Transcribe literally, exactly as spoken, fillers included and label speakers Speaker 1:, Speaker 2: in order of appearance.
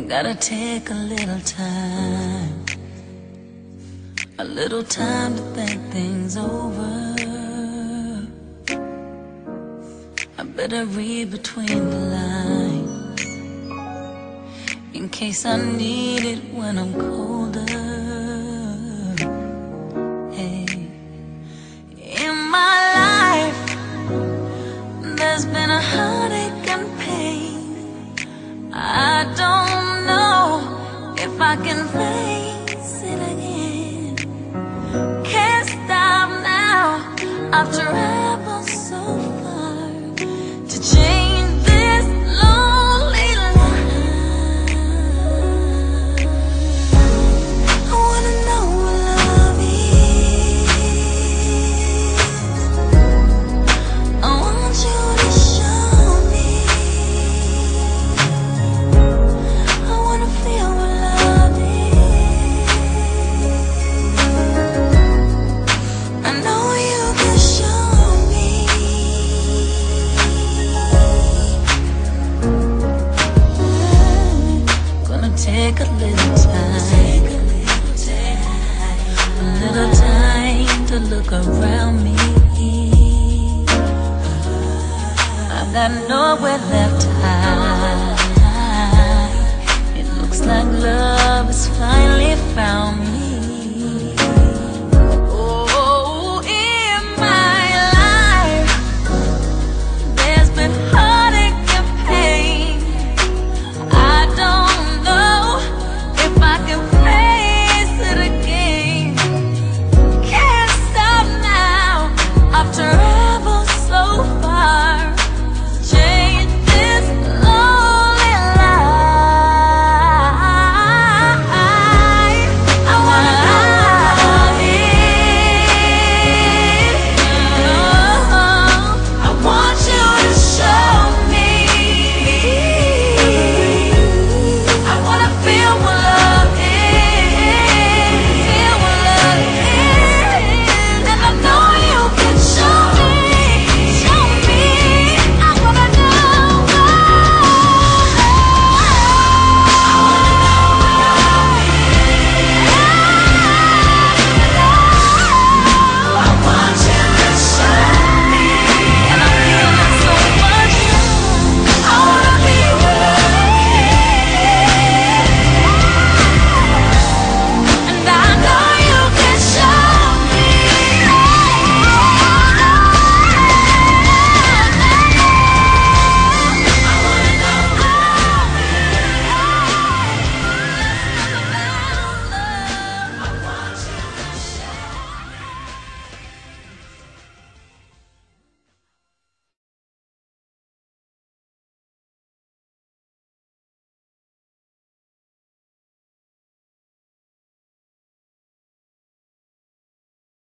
Speaker 1: Gotta take a little time, a little time to think things over. I better read between the lines, in case I need it when I'm colder. Hey, in my life, there's been a heartache and pain. I don't know if I can face it again. Can't stop now, I've traveled so far to change this lonely life. I wanna know what love is. I want you to show me. I wanna feel what love is. I know you can show me. Gonna take a little time, a little time to look around me. I've got nowhere left